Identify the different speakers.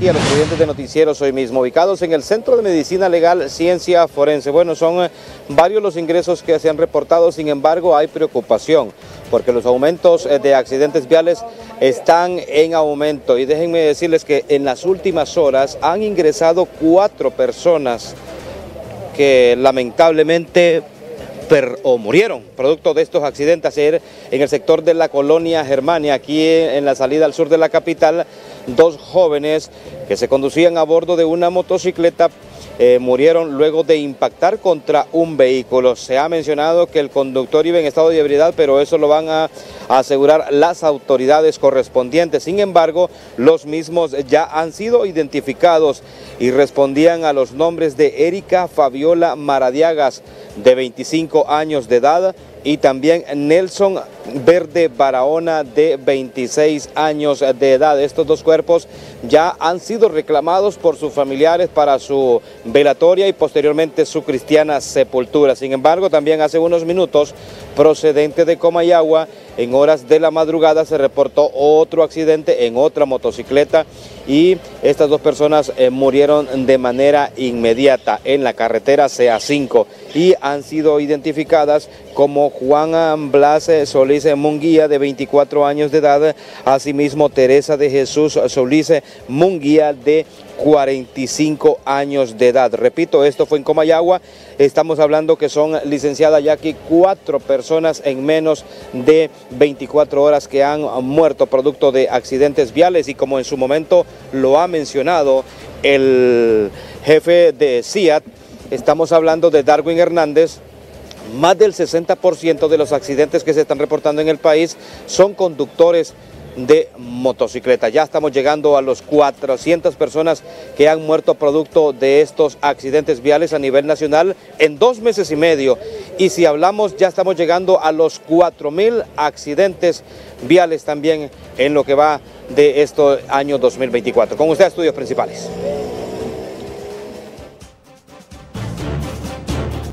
Speaker 1: Jackie, a los clientes de Noticieros hoy mismo, ubicados en el Centro de Medicina Legal Ciencia Forense. Bueno, son varios los ingresos que se han reportado, sin embargo hay preocupación, porque los aumentos de accidentes viales están en aumento. Y déjenme decirles que en las últimas horas han ingresado 4 personas que lamentablemente murieron producto de estos accidentes ayer en el sector de la colonia Germania, aquí en la salida al sur de la capital. 2 jóvenes que se conducían a bordo de una motocicleta murieron luego de impactar contra un vehículo. Se ha mencionado que el conductor iba en estado de ebriedad, pero eso lo van a asegurar las autoridades correspondientes. Sin embargo, los mismos ya han sido identificados y respondían a los nombres de Erika Fabiola Maradiagas, de 25 años de edad, y también Nelson Verde Barahona, de 26 años de edad. Estos 2 cuerpos ya han sido reclamados por sus familiares para su velatoria y posteriormente su cristiana sepultura. Sin embargo, también hace unos minutos, procedente de Comayagua, en horas de la madrugada se reportó otro accidente en otra motocicleta y estas 2 personas murieron de manera inmediata en la carretera CA5 y han sido identificadas como Juan Blas Solís Munguía, de 24 años de edad, asimismo Teresa de Jesús Solís Munguía, de 45 años de edad. Repito, esto fue en Comayagua. Estamos hablando que son, licenciada Jackie, 4 personas en menos de 24 horas que han muerto producto de accidentes viales, y como en su momento lo ha mencionado el jefe de CIAT, estamos hablando de Darwin Hernández. Más del 60% de los accidentes que se están reportando en el país son conductores de motocicleta. Ya estamos llegando a los 400 personas que han muerto producto de estos accidentes viales a nivel nacional en 2 meses y medio. Y si hablamos, ya estamos llegando a los 4.000 accidentes viales también en lo que va de este año 2024. Con usted, Estudios Principales.